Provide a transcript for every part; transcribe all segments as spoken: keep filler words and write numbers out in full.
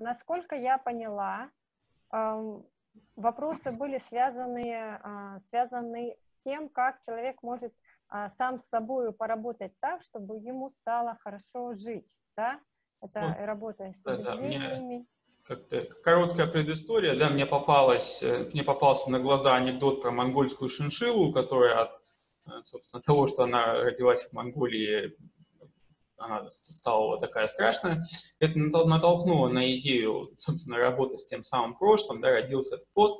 насколько я поняла, эм, вопросы были связаны, э, связаны с тем, как человек может э, сам с собой поработать так, чтобы ему стало хорошо жить, да? Это Ну, работа с да, да, мне убеждениями. как-то короткая предыстория, да, мне попалась, э, мне попался на глаза анекдот про монгольскую шиншиллу, которая от, э, собственно, того, что она родилась в Монголии, она стала вот такая страшная. Это натолкнуло на идею, собственно, работы с тем самым прошлым, да, родился этот пост.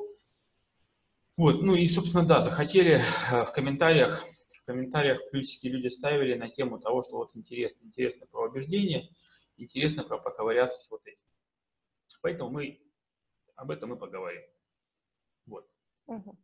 Вот, ну и, собственно, да, захотели в комментариях, в комментариях плюсики люди ставили на тему того, что вот интересно, интересно про убеждения, интересно про поковыряться с вот этим. Поэтому мы об этом и поговорим. Вот. Угу.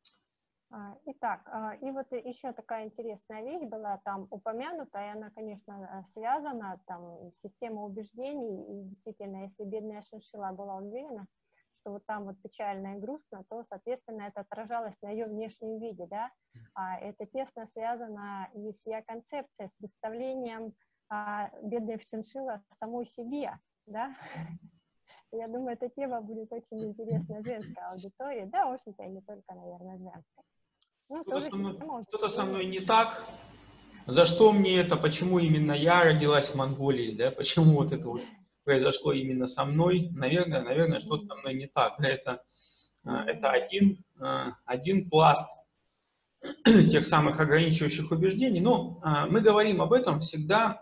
Итак, и вот еще такая интересная вещь была там упомянута, и она, конечно, связана, там, с системой убеждений, и действительно, если бедная шиншилла была уверена, что вот там вот печально и грустно, то, соответственно, это отражалось на ее внешнем виде, да, а это тесно связано и с ее концепцией, с представлением а, бедной шиншиллы самой себе, да. Я думаю, эта тема будет очень интересна женской аудитории, да, в общем-то, и не только, наверное, женской. Ну, Что-то тоже со мной, система что-то со мной убеждений. не так. За что мне это? Почему именно я родилась в Монголии? Да? Почему вот это вот произошло именно со мной? Наверное, наверное, что-то со мной не так. Это, это один, один пласт тех самых ограничивающих убеждений. Но мы говорим об этом всегда,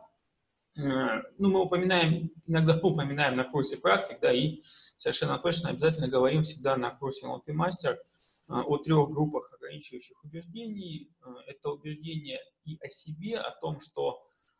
ну, мы упоминаем, иногда упоминаем на курсе практик, да, и совершенно точно обязательно говорим всегда на курсе эн эл пи-мастер о трех группах ограничивающих убеждений. Это убеждение и о себе, о том, что,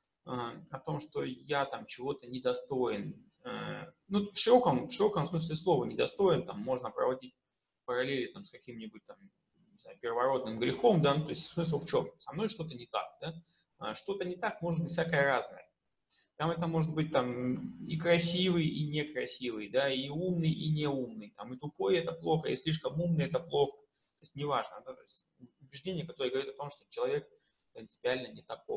о том, что я там чего-то недостоин. Ну, в широком, в широком смысле слова недостоин, там можно проводить параллели там, с каким-нибудь там, не знаю, первородным грехом, да, ну, то есть смысл в чем? Со мной что-то не так, да? Что-то не так может быть всякое разное. Там это может быть там и красивый, и некрасивый, да, и умный, и неумный. Там и тупой это плохо, и слишком умный это плохо. То есть неважно. Да, то есть убеждение, которое говорит о том, что человек принципиально не таков.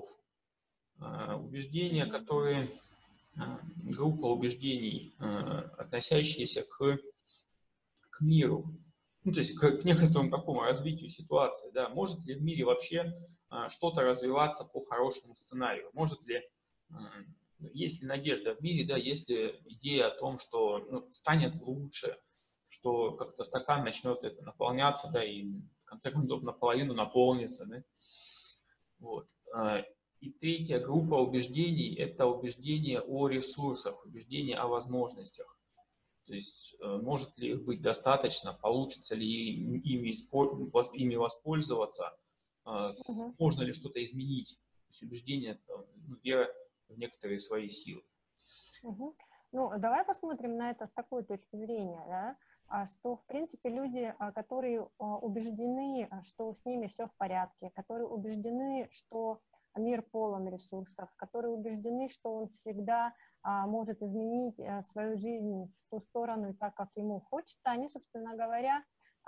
А, убеждения, которые, а, группа убеждений, а, относящиеся к, к миру. Ну, то есть к, к некоторому такому развитию ситуации. Да. Может ли в мире вообще а, что-то развиваться по хорошему сценарию? Может ли... Есть ли надежда в мире, да, есть ли идея о том, что ну, станет лучше, что как-то стакан начнет это наполняться, да, и в конце концов наполовину наполнится, да. Вот. И третья группа убеждений – это убеждения о ресурсах, убеждения о возможностях. То есть может ли их быть достаточно, получится ли ими, ими воспользоваться, uh-huh. можно ли что-то изменить. То есть убеждение, ну, вера в некоторые свои силы. Угу. Ну, давай посмотрим на это с такой точки зрения, да, что, в принципе, люди, которые убеждены, что с ними все в порядке, которые убеждены, что мир полон ресурсов, которые убеждены, что он всегда может изменить свою жизнь в ту сторону, так, как ему хочется, они, собственно говоря,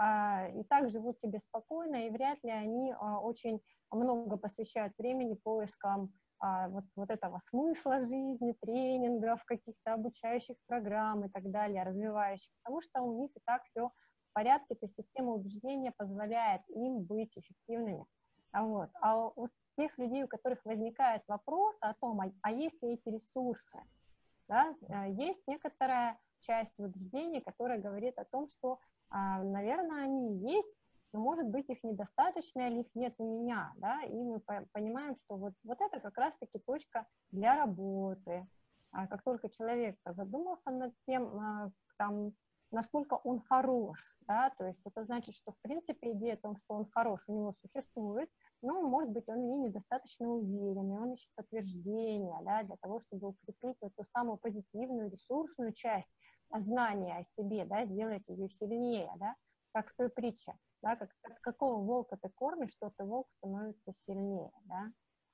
и так живут себе спокойно, и вряд ли они очень много посвящают времени поискам Вот, вот этого смысла жизни, тренингов, каких-то обучающих программ и так далее, развивающих, потому что у них и так все в порядке, то есть система убеждения позволяет им быть эффективными. Вот. А у тех людей, у которых возникает вопрос о том, а, а есть ли эти ресурсы, да, есть некоторая часть убеждений, которая говорит о том, что, наверное, они есть, но, может быть, их недостаточно или их нет у меня, да, и мы понимаем, что вот, вот это как раз-таки точка для работы. А как только человек задумался над тем, там, насколько он хорош, да, то есть это значит, что, в принципе, идея о том, что он хорош, у него существует, но, может быть, он не недостаточно уверен, и он ищет подтверждения, да, для того, чтобы укрепить эту самую позитивную, ресурсную часть знания о себе, да, сделать ее сильнее, да, как в той притче. Да, как, как, какого волка ты кормишь, что ты волк становится сильнее, да?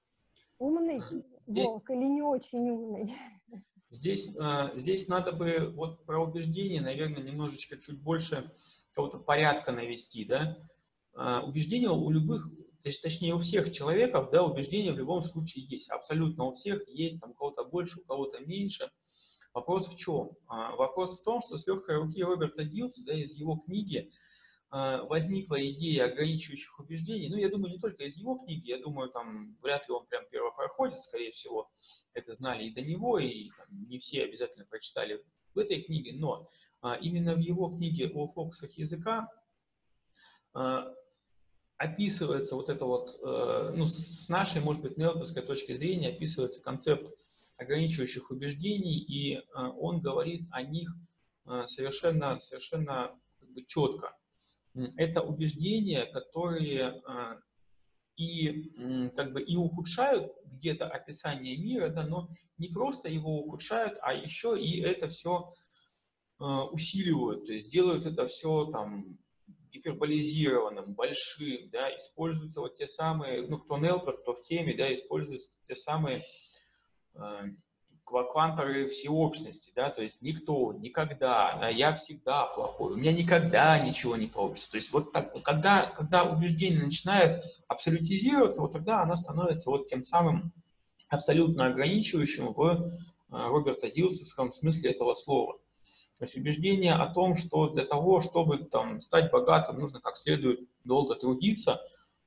Умный волк или не очень умный? Здесь, здесь надо бы вот про убеждения, наверное, немножечко чуть больше какого-то порядка навести, да? Убеждения у любых, точнее у всех человеков, да, убеждения в любом случае есть, абсолютно у всех есть, там у кого-то больше, у кого-то меньше. Вопрос в чем? Вопрос в том, что с легкой руки Роберта Дилса, да, из его книги возникла идея ограничивающих убеждений. Ну, я думаю, не только из его книги, я думаю, там вряд ли он прям первопроходец, скорее всего, это знали и до него, и там, не все обязательно прочитали в этой книге, но а, именно в его книге о фокусах языка а, описывается вот это вот, а, ну, с нашей, может быть, нелповской точки зрения, описывается концепт ограничивающих убеждений, и а, он говорит о них а, совершенно, совершенно как бы, четко. Это убеждения, которые а, и как бы и ухудшают где-то описание мира, да, но не просто его ухудшают, а еще и это все а, усиливают, то есть делают это все там гиперболизированным, большим, да, используются вот те самые, ну, кто нелпер, кто в теме, да, используются те самые а, кванторы всеобщности, да, то есть никто, никогда, да, я всегда плохой, у меня никогда ничего не получится. То есть вот так, когда, когда убеждение начинает абсолютизироваться, вот тогда оно становится вот тем самым абсолютно ограничивающим в Роберта Дилсовском смысле этого слова. То есть убеждение о том, что для того, чтобы там, стать богатым, нужно как следует долго трудиться,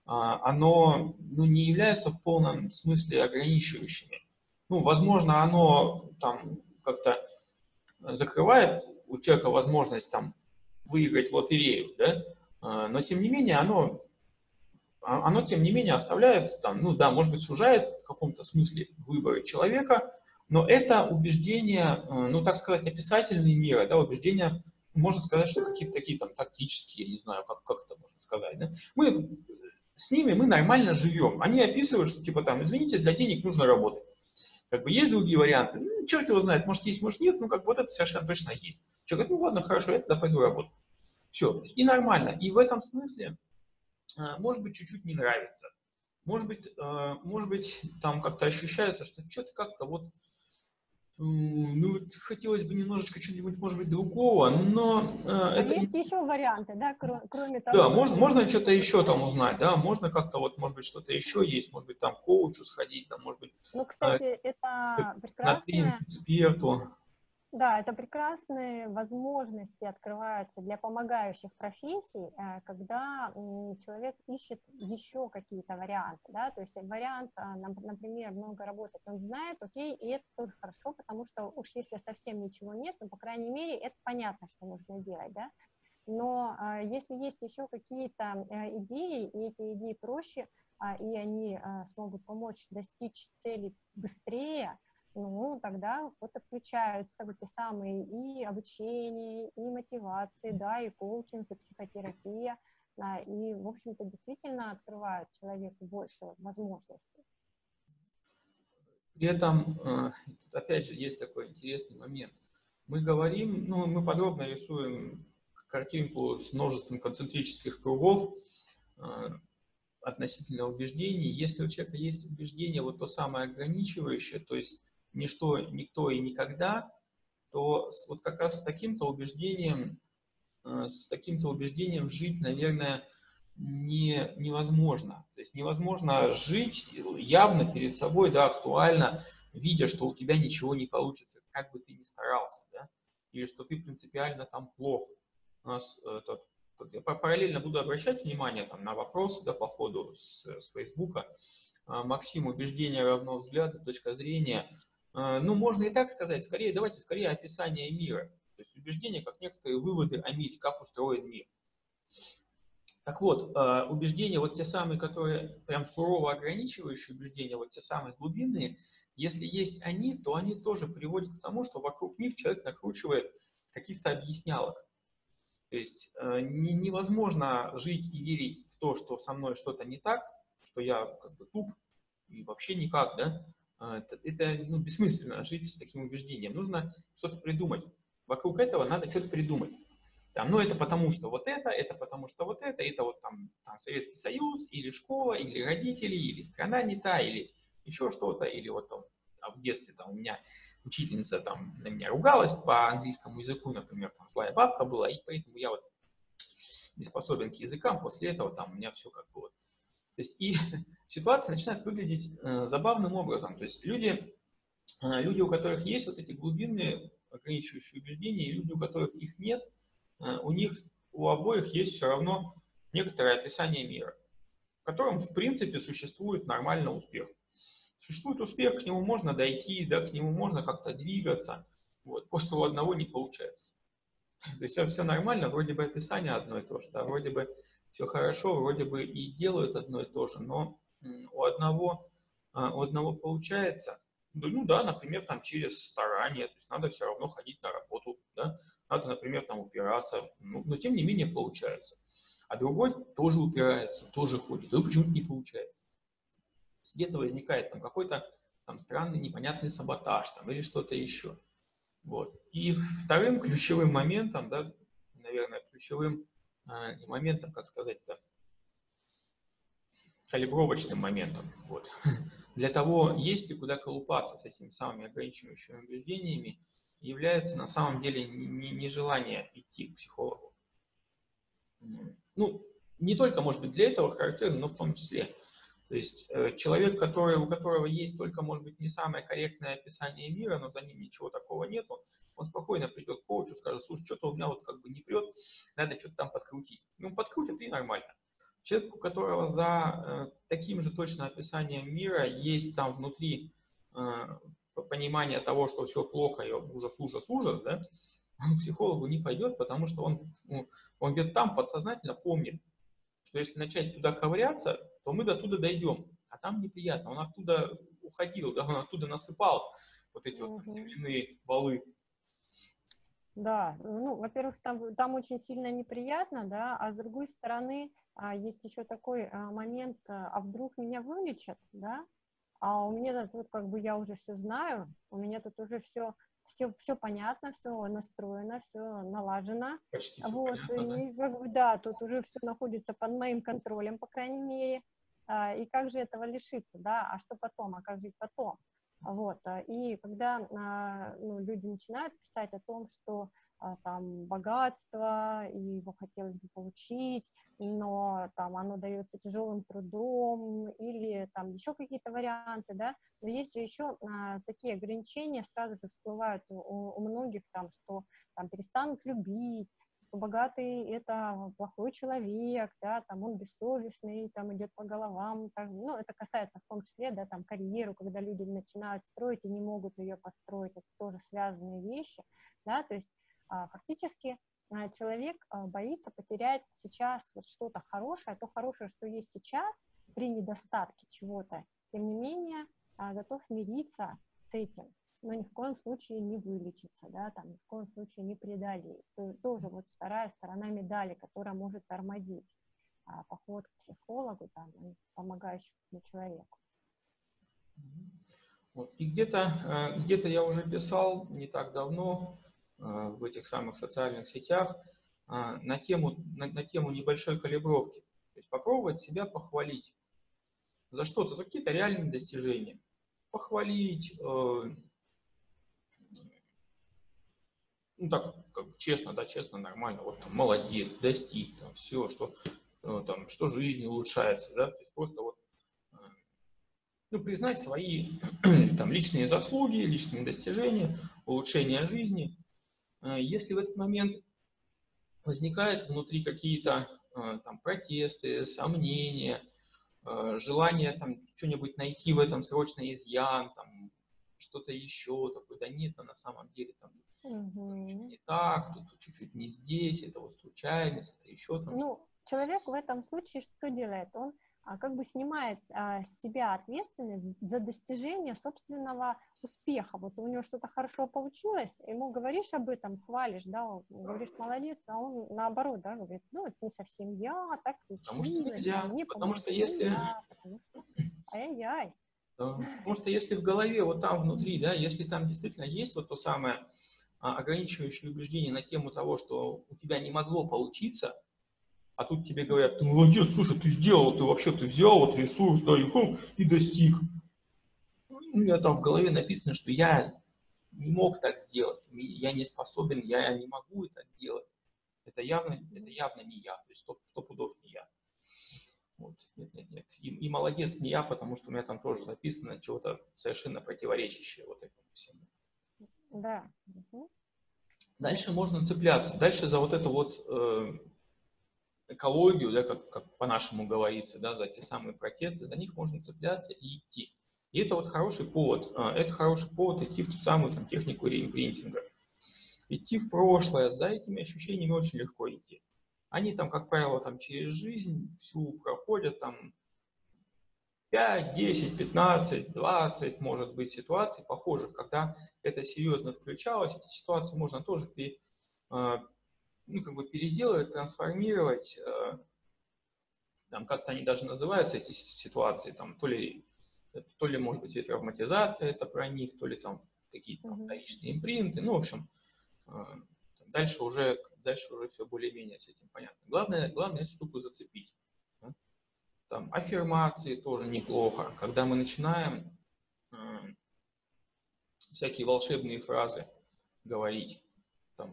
оно ну, не является в полном смысле ограничивающими. Ну, возможно, оно там как-то закрывает у человека возможность там выиграть в лотерею, да, но тем не менее оно, оно тем не менее оставляет там, ну да, может быть, сужает в каком-то смысле выборы человека, но это убеждения, ну так сказать, описательные мира, да, убеждения, можно сказать, что какие-то такие там тактические, я не знаю, как, как это можно сказать, да. Мы с ними мы нормально живем. Они описывают, что типа там, извините, для денег нужно работать. Как бы есть другие варианты, ну, черт его знает, может есть, может нет, ну как бы вот это совершенно точно есть. Человек говорит, ну ладно, хорошо, я тогда пойду работать. Все, и нормально. И в этом смысле, может быть, чуть-чуть не нравится. Может быть, может быть, там как-то ощущается, что что-то как-то вот, ну, вот хотелось бы немножечко чего-нибудь, может быть, другого, но А это... есть еще варианты, да, кроме, кроме того... Да, можно, можно что-то еще там узнать, да, можно как-то вот, может быть, что-то еще есть, может быть, там к коучу сходить, там, может быть, Ну, кстати, это на тренинг прекрасная... эксперту. Да, это прекрасные возможности открываются для помогающих профессий, когда человек ищет еще какие-то варианты, да, то есть вариант, например, много работать, он знает, окей, и это тоже хорошо, потому что уж если совсем ничего нет, ну, по крайней мере, это понятно, что нужно делать, да, но если есть еще какие-то идеи, и эти идеи проще, и они смогут помочь достичь цели быстрее, ну, тогда вот включаются вот те самые и обучение, и мотивации, да, и коучинг, и психотерапия, да, и, в общем-то, действительно открывают человеку больше возможностей. При этом, опять же, есть такой интересный момент. Мы говорим, ну, мы подробно рисуем картинку с множеством концентрических кругов относительно убеждений. Если у человека есть убеждение, вот то самое ограничивающее, то есть ничто, никто и никогда, то вот как раз с таким-то убеждением, с таким-то убеждением жить, наверное, не, невозможно. То есть невозможно жить явно перед собой, да, актуально, видя, что у тебя ничего не получится, как бы ты ни старался, да, или что ты принципиально там плох. У нас это, я параллельно буду обращать внимание там, на вопросы, да, по ходу с, с Фейсбука. Максим, убеждение равно взгляду, точка зрения. Ну, можно и так сказать, скорее, давайте скорее описание мира. То есть убеждения как некоторые выводы о мире, как устроен мир. Так вот, убеждения, вот те самые, которые прям сурово ограничивающие убеждения, вот те самые глубинные, если есть они, то они тоже приводят к тому, что вокруг них человек накручивает каких-то объяснялок. То есть не, невозможно жить и верить в то, что со мной что-то не так, что я как бы туп и вообще никак, да. Это, это ну, бессмысленно жить с таким убеждением. Нужно что-то придумать. Вокруг этого надо что-то придумать. Там, ну, это потому что вот это, это потому что вот это, это вот там, там Советский Союз, или школа, или родители, или страна не та, или еще что-то, или вот там, а в детстве там у меня учительница там на меня ругалась по английскому языку, например, там злая бабка была, и поэтому я вот не способен к языкам, после этого там у меня все как бы вот. То есть и ситуация начинает выглядеть э, забавным образом. То есть люди, э, люди, у которых есть вот эти глубинные ограничивающие убеждения, и люди, у которых их нет, у них у обоих есть все равно некоторое описание мира, в котором, в принципе, существует нормальный успех. Существует успех, к нему можно дойти, да, к нему можно как-то двигаться, вот, просто у одного не получается. То есть все, все нормально, вроде бы описание одно и то же, да, вроде бы все хорошо, вроде бы и делают одно и то же, но у одного, у одного получается, ну да, например, там через старание, то есть надо все равно ходить на работу, да, надо, например, там упираться, ну, но тем не менее получается. А другой тоже упирается, тоже ходит, и почему-то не получается. Где-то возникает там какой-то там странный непонятный саботаж там, или что-то еще. Вот. И вторым ключевым моментом, да, наверное, ключевым э, не моментом, как сказать-то, калибровочным моментом, вот, для того, есть ли куда колупаться с этими самыми ограничивающими убеждениями, является на самом деле нежелание идти к психологу. Ну, не только, может быть, для этого характерно, но в том числе. То есть э, человек, который, у которого есть только, может быть, не самое корректное описание мира, но за ним ничего такого нету, он спокойно придет к коучу, скажет: слушай, что-то у меня вот как бы не прет, надо что-то там подкрутить. Ну, подкрутит, и нормально. Человек, у которого за э, таким же точно описанием мира есть там внутри э, понимание того, что все плохо, и ужас, ужас, ужас, да, он к психологу не пойдет, потому что он, ну, он где-то там подсознательно помнит, что если начать туда ковыряться, то мы до туда дойдем. А там неприятно. Он оттуда уходил, да, он оттуда насыпал вот эти вот земляные валы. Да, ну, во-первых, там, там очень сильно неприятно, да, а с другой стороны, а, есть еще такой а, момент, а вдруг меня вылечат, да, а у меня тут вот, как бы я уже все знаю, у меня тут уже все, все, все понятно, все настроено, все налажено. Почти все Вот, понятно, и как бы, да, тут уже все находится под моим контролем, по крайней мере. А, и как же этого лишиться, да, а что потом, а как жить потом? Вот, и когда а, ну, люди начинают писать о том, что а, там богатство, и его хотелось бы получить, но там оно дается тяжелым трудом, или там еще какие-то варианты, да, но есть же еще а, такие ограничения, сразу же всплывают у, у многих, там, что там перестанут любить, что богатый – это плохой человек, да, там он бессовестный, там идет по головам, там, ну, это касается в том числе, да, там, карьеру, когда люди начинают строить и не могут ее построить, это тоже связанные вещи, да, то есть а, фактически а, человек а, боится потерять сейчас вот что-то хорошее, то хорошее, что есть сейчас, при недостатке чего-то, тем не менее а, готов мириться с этим, но ни в коем случае не вылечиться, да, там, ни в коем случае не преодолеть. То, тоже вот вторая сторона медали, которая может тормозить а, поход к психологу, там, помогающему человеку. Вот. И где-то где-то я уже писал не так давно в этих самых социальных сетях на тему, на, на тему небольшой калибровки. То есть попробовать себя похвалить за что-то, за какие-то реальные достижения. Похвалить, э, ну так, как честно, да, честно, нормально, вот там, молодец, достиг, там, все, что, э, там, что жизнь улучшается, да, то есть просто вот, э, ну, признать свои там личные заслуги, личные достижения, улучшение жизни. Э, если в этот момент возникают внутри какие-то э, там протесты, сомнения, э, желание там что-нибудь найти в этом срочно изъян, там, что-то еще, такое, да нет, а на самом деле там Угу. не так, тут чуть-чуть не здесь, это вот случайность, это еще там. Ну, человек в этом случае что делает? Он а, как бы снимает а, с себя ответственность за достижение собственного успеха. Вот у него что-то хорошо получилось, ему говоришь об этом, хвалишь, да, говоришь, молодец, а он наоборот, да, говорит, ну, это не совсем я, так Потому что случилось, нельзя, там, не потому что помогли, если, да, потому что ай-яй-яй. потому что если в голове, вот там внутри, да, если там действительно есть вот то самое ограничивающее убеждение на тему того, что у тебя не могло получиться, а тут тебе говорят: ну, молодец, слушай, ты сделал, ты вообще, ты взял вот ресурс, да, и, хом, и достиг. У меня там в голове написано, что я не мог так сделать, я не способен, я не могу это делать. Это явно, это явно не я, то есть сто, сто пудов не я. Вот. Нет, нет, нет. И, и молодец не я, потому что у меня там тоже записано чего-то совершенно противоречащее вот этому всему. Да. Угу. Дальше можно цепляться. Дальше за вот эту вот э, экологию, да, как, как по-нашему говорится, да, за те самые протесты, за них можно цепляться и идти. И это вот хороший повод. э, Это хороший повод идти в ту самую там, технику реимпринтинга. Идти в прошлое, за этими ощущениями очень легко идти. Они там, как правило, там через жизнь всю проходят там пять, десять, пятнадцать, двадцать, может быть, ситуаций похожих, когда это серьезно включалось, эти ситуации можно тоже пере, ну, как бы переделывать, трансформировать, там как-то они даже называются, эти ситуации, там, то ли, то ли, может быть, и травматизация это про них, то ли там какие-то там вторичные импринты, ну, в общем, дальше уже, дальше уже все более-менее с этим понятно. Главное, главное эту штуку зацепить. Там, аффирмации тоже неплохо, когда мы начинаем э, всякие волшебные фразы говорить, там,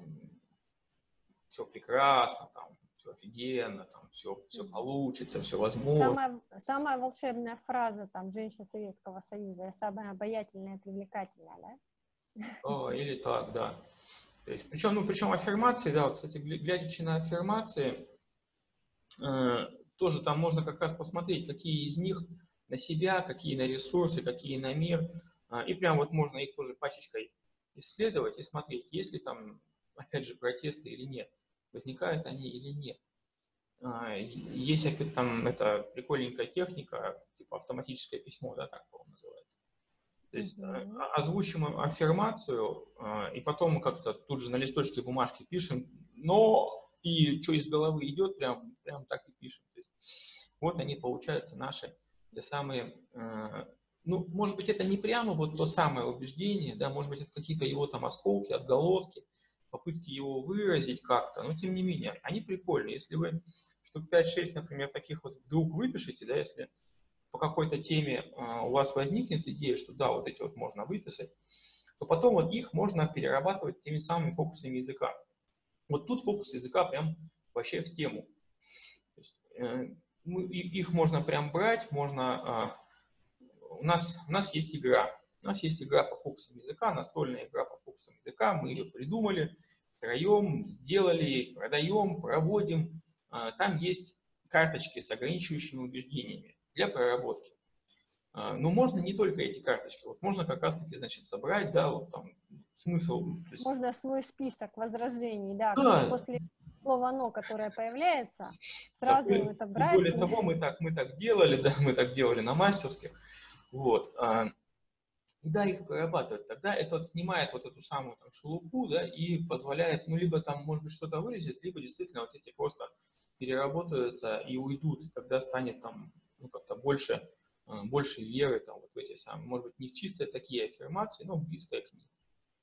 все прекрасно, там, все офигенно, там, все, все получится, все возможно. Самая, самая волшебная фраза там женщин Советского Союза, самая обаятельная, привлекательная, да? О, или так, да. То есть, причем, ну, причем аффирмации, да, вот, кстати, глядячи на аффирмации, э, тоже там можно как раз посмотреть, какие из них на себя, какие на ресурсы, какие на мир. И прям вот можно их тоже пачечкой исследовать и смотреть, есть ли там, опять же, протесты или нет, возникают они или нет. Есть опять там это прикольненькая техника, типа автоматическое письмо, да, так по-моему называется. То есть mm-hmm. озвучим аффирмацию, и потом как-то тут же на листочке бумажки пишем, но и что из головы идет, прям, прям так и пишем. То есть, вот они, получаются, наши те самые, э, ну, может быть, это не прямо вот то самое убеждение, да, может быть, это какие-то его там осколки, отголоски, попытки его выразить как-то, но тем не менее, они прикольные. Если вы штук пять-шесть, например, таких вот вдруг выпишете, да, если по какой-то теме э, у вас возникнет идея, что да, вот эти вот можно выписать, то потом вот их можно перерабатывать теми самыми фокусами языка. Вот тут фокус языка прям вообще в тему. То есть, э, мы, их можно прям брать, можно... Э, у, нас, у нас есть игра. У нас есть игра по фокусам языка, настольная игра по фокусам языка. Мы ее придумали, втроем сделали, продаем, проводим. Э, там есть карточки с ограничивающими убеждениями для проработки. Э, но можно не только эти карточки. Вот можно как раз-таки, значит, собрать, да, вот там смысл. Есть... Можно свой список возражений, да, да. после слова «но», которое появляется, сразу да, это брать. Более того, мы так, мы так делали, да, мы так делали на мастерских, вот, а, и да, их прорабатывать, тогда это вот снимает вот эту самую там шелуху, да, и позволяет, ну, либо там, может быть, что-то вылезет, либо действительно вот эти просто переработаются и уйдут, и тогда станет там, ну, как-то больше, больше веры там вот в эти самые, может быть, не в чистые такие аффирмации, но близкое к ним.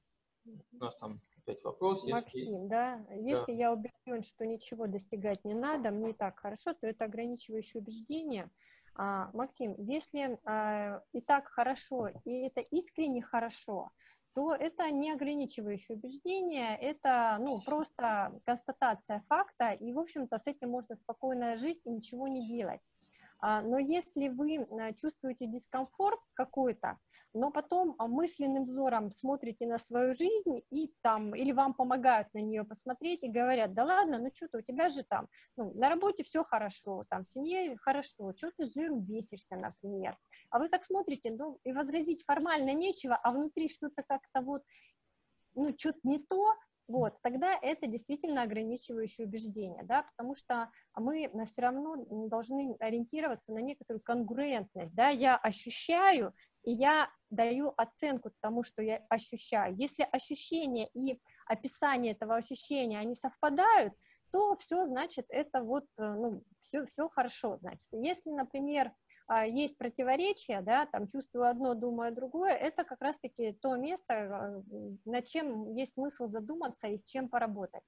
У нас там опять вопрос. Максим, если... да, если да. я убежден, что ничего достигать не надо, мне и так хорошо, то это ограничивающее убеждение. А, Максим, если а, и так хорошо, и это искренне хорошо, то это не ограничивающее убеждение, это, ну, просто констатация факта, и, в общем-то, с этим можно спокойно жить и ничего не делать. Но если вы чувствуете дискомфорт какой-то, но потом мысленным взором смотрите на свою жизнь, и там, или вам помогают на нее посмотреть и говорят: да ладно, ну что ты, у тебя же там, ну, на работе все хорошо, там, в семье хорошо, что ты с жиру бесишься, например. А вы так смотрите, ну, и возразить формально нечего, а внутри что-то как-то вот, ну, что-то не то, вот, тогда это действительно ограничивающее убеждение, да, потому что мы все равно должны ориентироваться на некоторую конгруентность, да, я ощущаю, и я даю оценку тому, что я ощущаю. Если ощущение и описание этого ощущения, они совпадают, то все, значит, это вот, ну, все, все хорошо, значит. Если, например, есть противоречия, да, там чувствую одно, думаю другое, это как раз-таки то место, над чем есть смысл задуматься и с чем поработать.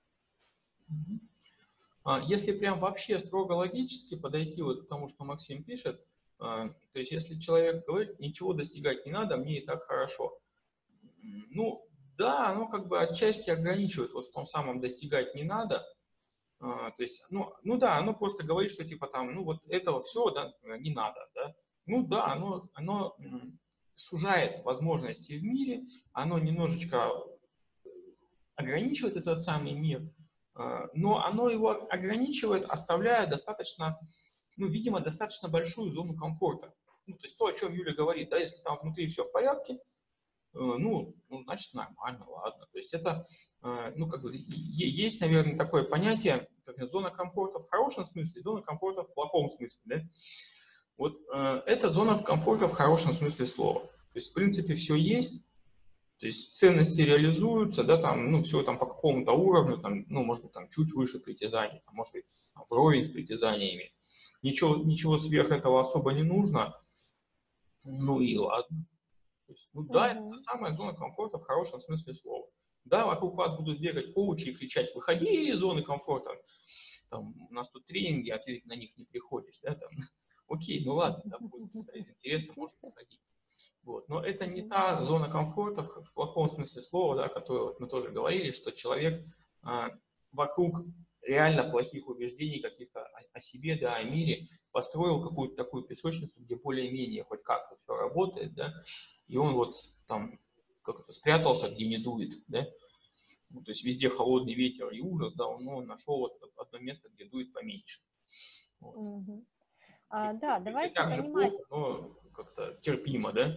Если прям вообще строго логически подойти вот к тому, что Максим пишет, то есть если человек говорит, ничего достигать не надо, мне и так хорошо, ну да, оно как бы отчасти ограничивает вот в том самом достигать не надо. То есть, ну, ну да, оно просто говорит, что типа там, ну вот этого все, да, не надо, да. Ну да, оно, оно сужает возможности в мире, оно немножечко ограничивает этот самый мир, но оно его ограничивает, оставляя достаточно, ну, видимо, достаточно большую зону комфорта. Ну, то есть то, о чем Юля говорит, да, если там внутри все в порядке, ну, ну, значит, нормально, ладно. То есть это, ну, как бы, есть, наверное, такое понятие, как зона комфорта в хорошем смысле, зона комфорта в плохом смысле, да. Вот это зона комфорта в хорошем смысле слова. То есть, в принципе, все есть, то есть ценности реализуются, да, там, ну, все там по какому-то уровню, там, ну, может быть, там чуть выше притязаний, там, может быть, там, вровень с притязаниями. Ничего, ничего сверх этого особо не нужно. Ну и ладно. То есть, ну да, Мгм. это самая зона комфорта в хорошем смысле слова. Да, вокруг вас будут бегать коучи и кричать: выходи из зоны комфорта. Там, у нас тут тренинги, а ты на них не приходишь, да, там. Окей, ну ладно, допустим, да, из интереса можно сходить. Вот. Но это не та зона комфорта в, в плохом смысле слова, да, о которой вот мы тоже говорили, что человек а, вокруг реально плохих убеждений каких-то о, о себе, да, о мире, построил какую-то такую песочницу, где более-менее хоть как-то все работает, да, и он вот там как-то спрятался, где не дует, да, ну, то есть везде холодный ветер и ужас, да, он, он нашел вот одно место, где дует поменьше. Вот. Мгм. И, А, в да, принципе, давайте так же понимать, плохо, но как-то терпимо, да.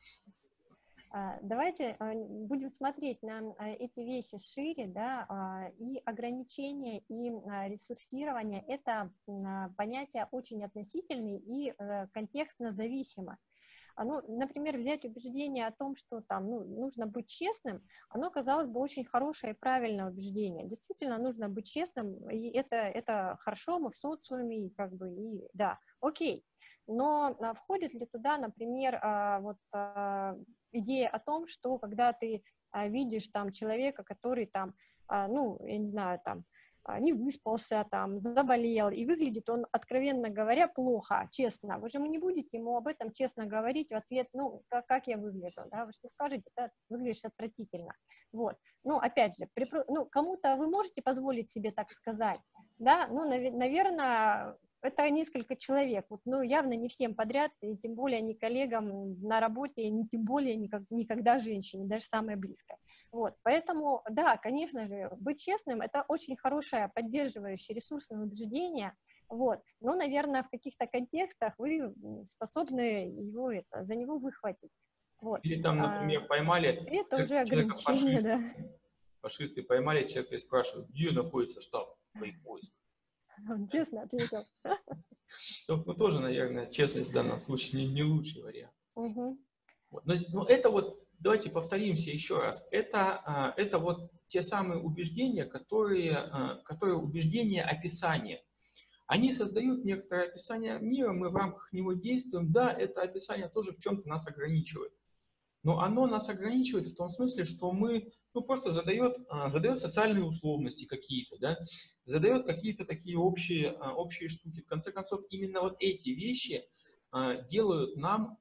а, давайте а, будем смотреть на а, эти вещи шире, да, а, и ограничения, и а, ресурсирование – это а, понятия очень относительные и а, контекстно зависимо. А, ну, например, взять убеждение о том, что там, ну, нужно быть честным, оно, казалось бы, очень хорошее и правильное убеждение. Действительно, нужно быть честным, и это, это хорошо, мы в социуме, и как бы, и да, окей. Но а, входит ли туда, например, а, вот а, идея о том, что когда ты а, видишь там человека, который там, а, ну, я не знаю, там, не выспался, там, заболел, и выглядит он, откровенно говоря, плохо, честно. Вы же не будете ему об этом честно говорить в ответ, ну, как, как я выгляжу, да, вы что скажете, да, выглядишь отвратительно. Вот. Ну, опять же, при, ну, кому-то вы можете позволить себе так сказать, да, ну, нав, наверное, это несколько человек, вот, ну, явно не всем подряд, и тем более не коллегам на работе, и тем более никак, никогда женщине, даже самой близкой. Вот, поэтому, да, конечно же, быть честным – это очень хорошее поддерживающее ресурсное убеждение, вот, но, наверное, в каких-то контекстах вы способны его, это, за него выхватить. Вот. Или там, А, например, поймали это уже человека ограничение, фашиста, да. фашисты поймали человека и спрашивают, где находится штаб твоих войск. Он честно ответил. Ну, ну, тоже, наверное, честность в данном случае не, не лучший вариант. Угу. Вот. Но, но это вот, давайте повторимся еще раз, это, а, это вот те самые убеждения, которые, а, которые убеждения описания. Они создают некоторое описание мира, мы в рамках него действуем. Да, это описание тоже в чем-то нас ограничивает. Но оно нас ограничивает в том смысле, что мы, ну, просто задает, а, задает социальные условности какие-то, да, задает какие-то такие общие, а, общие штуки. В конце концов, именно вот эти вещи а, делают нам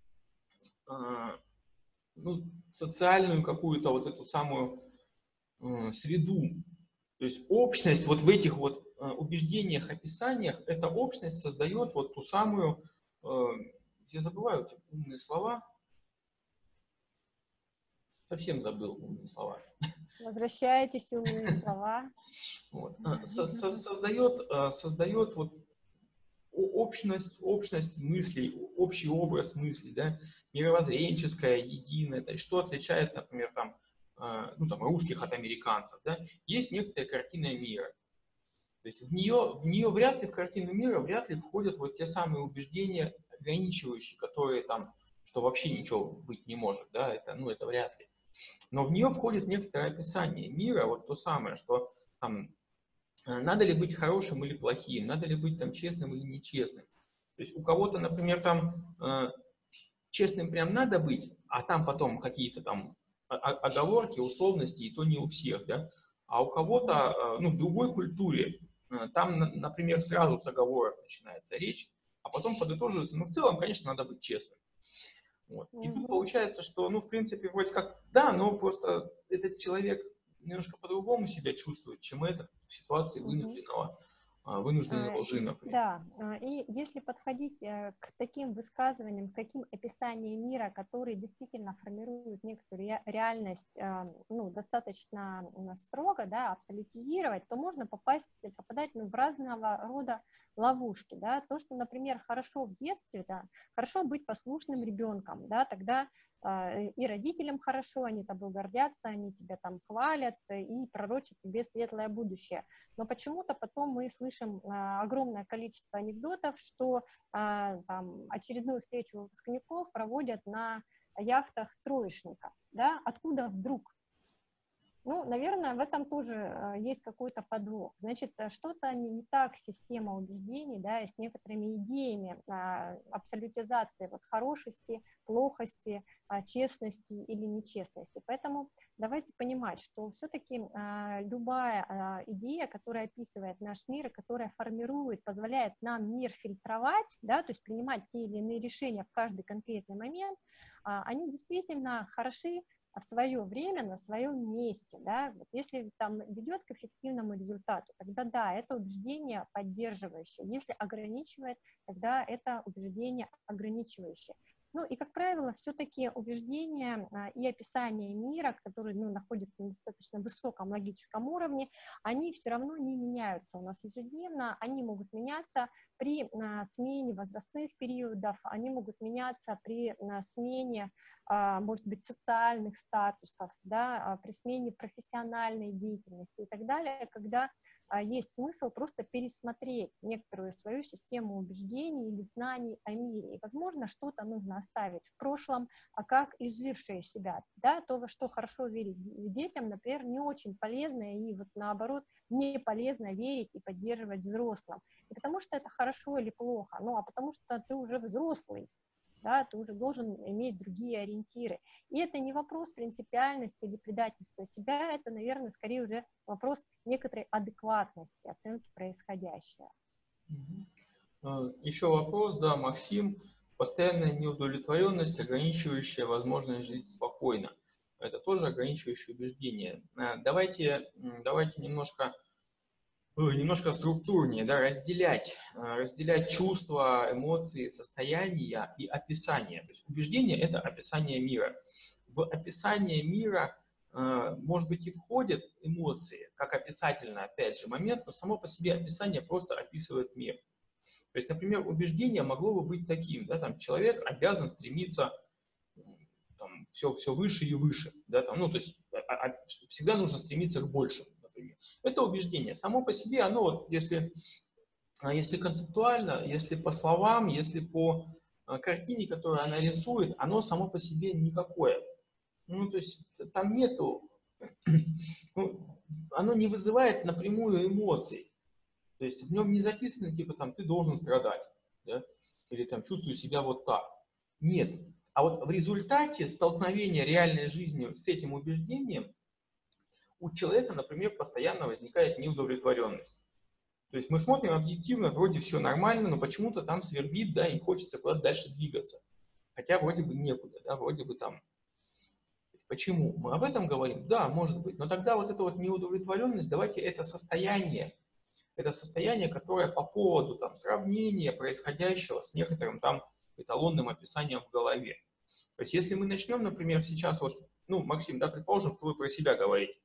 а, ну, социальную какую-то вот эту самую э, среду. То есть общность вот в этих вот э, убеждениях, описаниях, эта общность создает вот ту самую, э, я забываю эти умные слова, совсем забыл умные слова. Возвращаетесь, умные слова. Вот. Со -со создает, создает вот общность, общность мыслей, общий образ мыслей, да, мировоззренческое, единое. То есть что отличает, например, там, ну, там, русских от американцев, да? Есть некоторая картина мира. То есть в нее, в нее вряд ли, в картину мира, вряд ли входят вот те самые убеждения ограничивающие, которые там, что вообще ничего быть не может, да, это, ну, это вряд ли. Но в нее входит некоторое описание мира, вот то самое, что там, надо ли быть хорошим или плохим, надо ли быть там честным или нечестным. То есть у кого-то, например, там э, честным прям надо быть, а там потом какие-то там оговорки, условности, и то не у всех, да. А у кого-то, э, ну, в другой культуре, э, там, например, сразу с оговорок начинается речь, а потом подытоживается, ну, в целом, конечно, надо быть честным. Вот. И тут Угу. получается, что, ну, в принципе, вроде как, да, но просто этот человек немножко по-другому себя чувствует, чем этот в ситуации Угу. вынужденного вынужденной лжи, например. Да, и если подходить к таким высказываниям, к таким описаниям мира, которые действительно формируют некоторую реальность, ну, достаточно строго, да, абсолютизировать, то можно попасть, попадать ну, в разного рода ловушки, да, то, что, например, хорошо в детстве, да, хорошо быть послушным ребенком, да, тогда и родителям хорошо, они тобой гордятся, они тебя там хвалят и пророчат тебе светлое будущее, но почему-то потом мы слышим огромное количество анекдотов, что а, там, очередную встречу выпускников проводят на яхтах троечников. Да? Откуда вдруг? Ну, наверное, в этом тоже есть какой-то подвох. Значит, что-то не так с системой убеждений, да, и с некоторыми идеями а, абсолютизации вот, хорошести, плохости, а, честности или нечестности. Поэтому давайте понимать, что все-таки а, любая а, идея, которая описывает наш мир, которая формирует, позволяет нам мир фильтровать, да, то есть принимать те или иные решения в каждый конкретный момент, а, они действительно хороши в свое время на своем месте, да, вот если там ведет к эффективному результату, тогда да, это убеждение поддерживающее, если ограничивает, тогда это убеждение ограничивающее. Ну и, как правило, все-таки убеждения а, и описание мира, которые ну, находятся на достаточно высоком логическом уровне, они все равно не меняются у нас ежедневно, они могут меняться при а, смене возрастных периодов, они могут меняться при а, смене, а, может быть, социальных статусов, да, а, при смене профессиональной деятельности и так далее, когда а, есть смысл просто пересмотреть некоторую свою систему убеждений или знаний о мире. И, возможно, что-то нужно оставить в прошлом, а как изжившее себя. Да, то, во что хорошо верить детям, например, не очень полезно и вот наоборот не полезно верить и поддерживать взрослым. Не потому что это хорошо или плохо, ну а потому что ты уже взрослый. Да, ты уже должен иметь другие ориентиры. И это не вопрос принципиальности или предательства себя, это, наверное, скорее уже вопрос некоторой адекватности, оценки происходящего. Еще вопрос, да, Максим. Постоянная неудовлетворенность, ограничивающая возможность жить спокойно. Это тоже ограничивающее убеждение. Давайте, давайте немножко... немножко структурнее, да, разделять, разделять чувства, эмоции, состояния и описание. То есть убеждение – это описание мира. В описание мира, может быть, и входят эмоции, как описательный, опять же, момент, но само по себе описание просто описывает мир. То есть, например, убеждение могло бы быть таким, да, там, человек обязан стремиться там, все, все выше и выше, да, там, ну, то есть а, а, всегда нужно стремиться к большему. Это убеждение. Само по себе, оно, вот, если, если концептуально, если по словам, если по картине, которую она рисует, оно само по себе никакое. Ну, то есть там нету, ну, оно не вызывает напрямую эмоций. То есть в нем не записано, типа, там, ты должен страдать, да? Или там, чувствую себя вот так. Нет. А вот в результате столкновения реальной жизни с этим убеждением у человека, например, постоянно возникает неудовлетворенность. То есть мы смотрим объективно, вроде все нормально, но почему-то там свербит, да, и хочется куда-то дальше двигаться. Хотя вроде бы некуда, да, вроде бы там. Почему? Мы об этом говорим? Да, может быть. Но тогда вот эта вот неудовлетворенность, давайте это состояние, это состояние, которое по поводу там сравнения происходящего с некоторым там эталонным описанием в голове. То есть если мы начнем, например, сейчас вот, ну, Максим, да, предположим, что вы про себя говорите.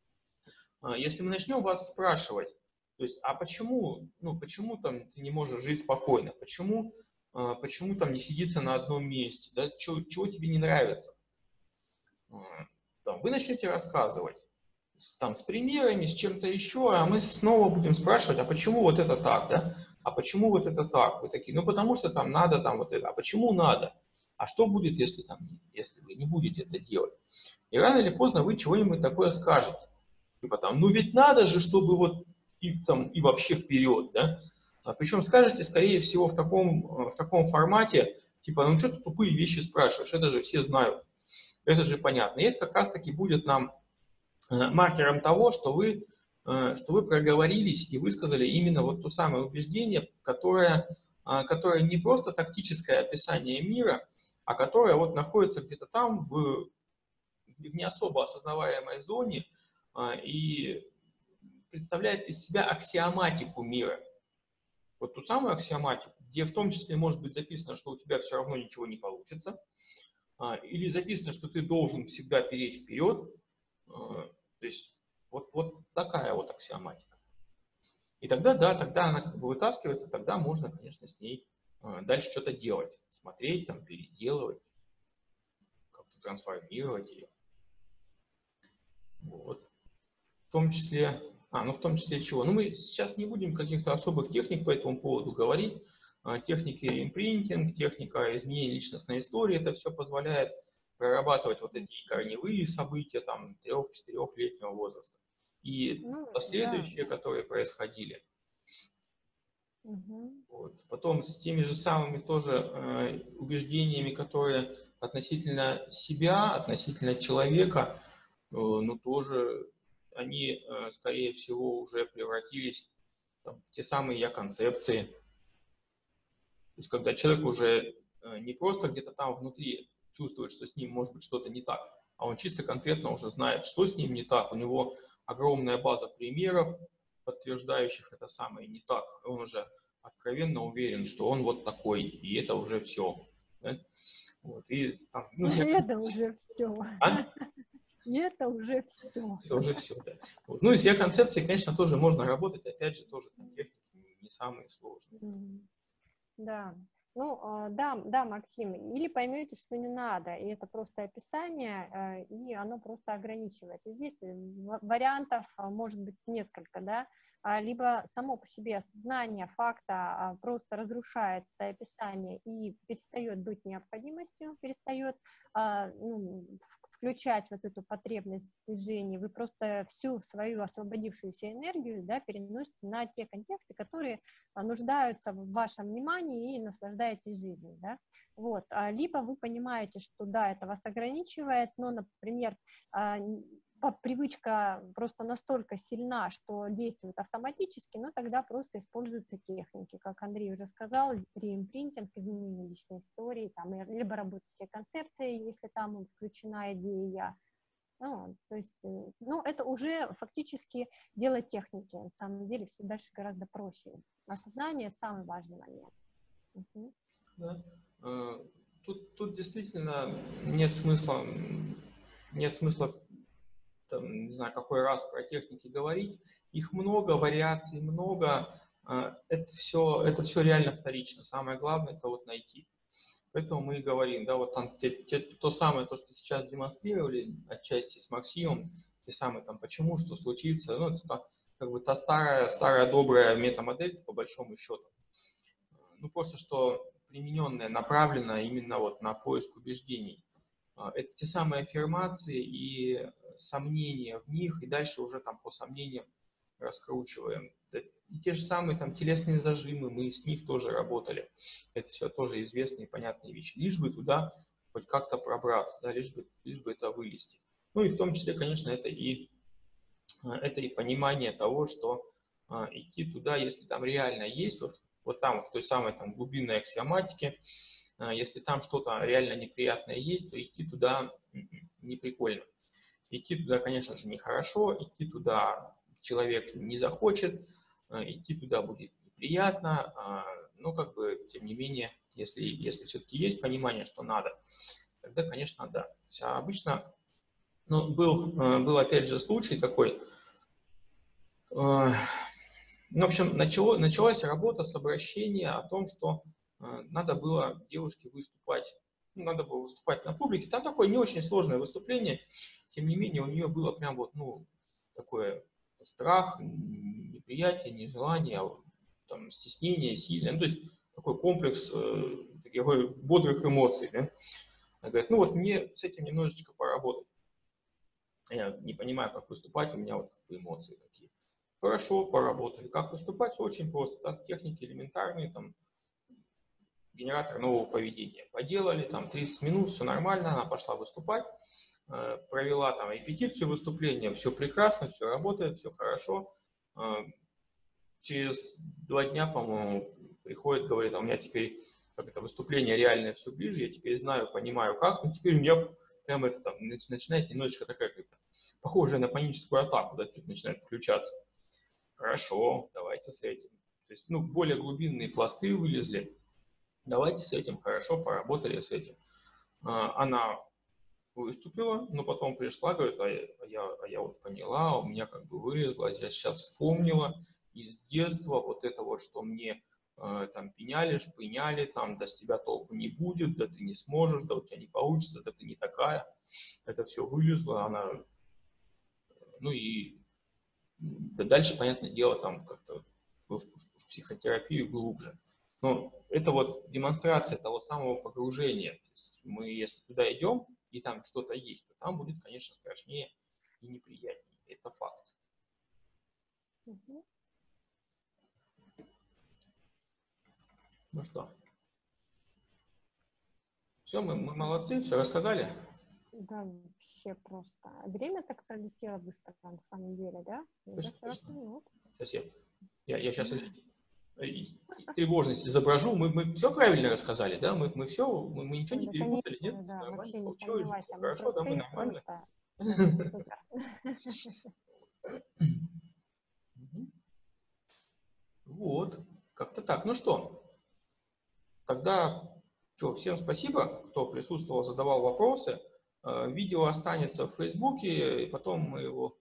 Если мы начнем вас спрашивать, то есть, а почему, ну, почему там ты не можешь жить спокойно, почему, почему там не сидится на одном месте, да, чего, чего тебе не нравится, там, вы начнете рассказывать, там, с примерами, с чем-то еще, а мы снова будем спрашивать, а почему вот это так, да, а почему вот это так, вы такие, ну, потому что там надо, там, вот это, а почему надо, а что будет, если там, если вы не будете это делать, и рано или поздно вы чего-нибудь такое скажете. Типа там, ну ведь надо же, чтобы вот и, там, и вообще вперед, да? А причем скажете, скорее всего, в таком, в таком формате, типа, ну что ты тупые вещи спрашиваешь, это же все знают, это же понятно. И это как раз-таки будет нам маркером того, что вы, что вы проговорились и высказали именно вот то самое убеждение, которое, которое не просто тактическое описание мира, а которое вот находится где-то там в, в не особо осознаваемой зоне, и представляет из себя аксиоматику мира. вот ту самую аксиоматику, где в том числе может быть записано, что у тебя все равно ничего не получится, или записано, что ты должен всегда переть вперед, то есть вот, вот такая вот аксиоматика. И тогда, да, тогда она как бы вытаскивается, тогда можно, конечно, с ней дальше что-то делать, смотреть, там, переделывать, как-то трансформировать ее. Вот. В том числе, а, ну в том числе чего? Ну мы сейчас не будем каких-то особых техник по этому поводу говорить. Техники импринтинг, техника изменения личностной истории, это все позволяет прорабатывать вот эти корневые события там трех-четырехлетнего возраста. И Ну, последующие, да. которые происходили. Угу. Вот. Потом с теми же самыми тоже э, убеждениями, которые относительно себя, относительно человека, э, ну тоже они, э, скорее всего, уже превратились там, в те самые я-концепции. То есть когда человек уже э, не просто где-то там внутри чувствует, что с ним может быть что-то не так, а он чисто конкретно уже знает, что с ним не так. У него огромная база примеров, подтверждающих это самое не так. Он уже откровенно уверен, что он вот такой, и это уже все. Да? Вот, и, там, ну, я... Это уже все. А? И это уже все. Это уже все, да. Вот. Ну, и с я концепцией, конечно, тоже можно работать, опять же, тоже там, техники не самые сложные. Да. Ну, да, да, Максим, или поймете, что не надо, и это просто описание, и оно просто ограничивает. И здесь вариантов может быть несколько, да, либо само по себе осознание факта просто разрушает это описание и перестает быть необходимостью, перестает ну, включать вот эту потребность движения, вы просто всю свою освободившуюся энергию, да, переносите на те контексты, которые нуждаются в вашем внимании и наслаждаетесь жизнью, да, вот, либо вы понимаете, что, да, это вас ограничивает, но, например, привычка просто настолько сильна, что действует автоматически, но тогда просто используются техники, как Андрей уже сказал, реимпринтинг, изменение личной истории, там, либо работа с концепцией, если там включена идея. Ну, то есть, ну, это уже фактически дело техники, на самом деле все дальше гораздо проще. Осознание – это самый важный момент. Угу. Да. Тут, тут действительно нет смысла, нет смысла там, не знаю, какой раз про техники говорить. Их много, вариаций много. Это все, это все реально вторично. Самое главное – это вот найти. Поэтому мы и говорим, да, вот там те, те, то самое, то, что сейчас демонстрировали отчасти с Максимом, те самые там почему, что случится, ну, это как бы та старая, старая добрая метамодель, по большому счету. Ну, просто что примененная, направленная именно вот на поиск убеждений. Это те самые аффирмации и сомнения в них, и дальше уже там по сомнениям раскручиваем. И те же самые там телесные зажимы, мы с них тоже работали. Это все тоже известные и понятные вещи. Лишь бы туда хоть как-то пробраться, да, лишь бы, лишь бы это вылезти. Ну и в том числе, конечно, это и, это и понимание того, что а, идти туда, если там реально есть, вот, вот там, в той самой там глубинной аксиоматике, а, если там что-то реально неприятное есть, то идти туда не прикольно. Идти туда, конечно же, нехорошо, идти туда человек не захочет, идти туда будет неприятно, но как бы, тем не менее, если, если все-таки есть понимание, что надо, тогда, конечно, да. А обычно, ну, был, был опять же случай такой, ну, в общем, начало, началась работа с обращения о том, что надо было девушке выступать, ну, надо было выступать на публике. Там такое не очень сложное выступление, тем не менее, у нее было прям вот, ну, такое страх, неприятие, нежелание, там, стеснение сильное, ну, то есть такой комплекс э, таких бодрых эмоций, да? Она говорит, ну вот мне с этим немножечко поработать. Я не понимаю, как выступать, у меня вот эмоции такие. Хорошо, поработали. Как выступать? Очень просто. Так, техники элементарные, там, генератор нового поведения. Поделали, там, тридцать минут, все нормально, она пошла выступать. Провела там репетицию выступления, все прекрасно, все работает, все хорошо. Через два дня, по-моему, приходит, говорит, а у меня теперь как это выступление реальное все ближе, я теперь знаю, понимаю как, но теперь у меня прямо это там начинает немножечко такая как-то похожая на паническую атаку, да, чуть начинает включаться. Хорошо, давайте с этим. То есть, ну, более глубинные пласты вылезли. Давайте с этим, хорошо, поработали с этим. Она выступила, но потом пришла, говорит, а я, а я, а я вот поняла, у меня как бы вылезло, я сейчас вспомнила из детства вот это вот, что мне э, там пеняли, шпыняли, там, да с тебя толку не будет, да ты не сможешь, да у тебя не получится, да ты не такая. Это все вылезло, она, ну и да дальше, понятное дело, там как-то в, в, в психотерапию глубже. Но это вот демонстрация того самого погружения. То есть мы, если туда идем, и там что-то есть, то там будет, конечно, страшнее и неприятнее. Это факт. Угу. Ну что? Все, мы, мы молодцы, все рассказали? Да, вообще просто. Время так пролетело быстро, на самом деле, да? Уже сорок минут. Сейчас я, я, я сейчас тревожность изображу. Мы, мы все правильно рассказали, да? Мы, мы все, мы, мы ничего не Да, перепутали, конечно, нет? да, Нормально, вообще не все, сомневайся. Мы хорошо, да, мы простые, нормально. просто супер. Вот, как-то так. Ну что, тогда что, всем спасибо, кто присутствовал, задавал вопросы. Видео останется в Фейсбуке, и потом мы его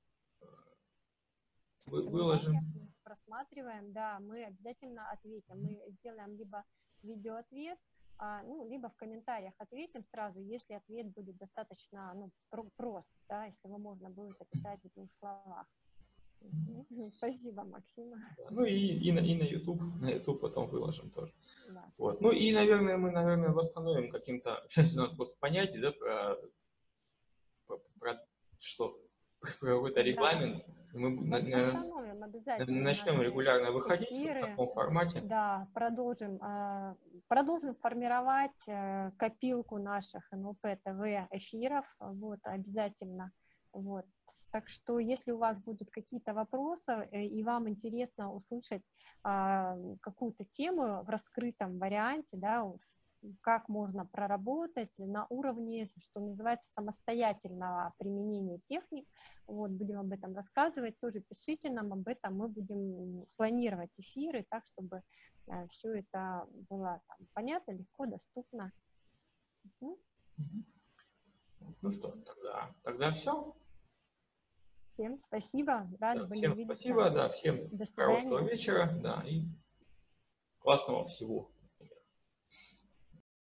выложим. Просматриваем, да, мы обязательно ответим. Мы сделаем либо видеоответ, а, ну, либо в комментариях ответим сразу, если ответ будет достаточно, ну, прост, да, если его можно будет описать в двух словах. Спасибо, Максима. Ну и, и, на, и на YouTube, на YouTube потом выложим тоже. Да. Вот. Ну и, наверное, мы, наверное, восстановим каким-то, сейчас надо просто понять, да, про, про, про что, про какой-то регламент. Мы восстановим обязательно начнем регулярно выходить эфиры, в таком формате. Да, продолжим, продолжим формировать копилку наших эн эл пэ тэ вэ эфиров, вот, обязательно. Вот. Так что, если у вас будут какие-то вопросы, и вам интересно услышать а, какую-то тему в раскрытом варианте, да, как можно проработать на уровне, что называется, самостоятельного применения техник, вот, будем об этом рассказывать, тоже пишите нам об этом, мы будем планировать эфиры так, чтобы а, все это было там понятно, легко, доступно. Угу. Ну что, тогда, тогда все. Всем спасибо, рады Да, были всем увидеться. спасибо, да, всем До хорошего свидания. вечера, да, и классного всего.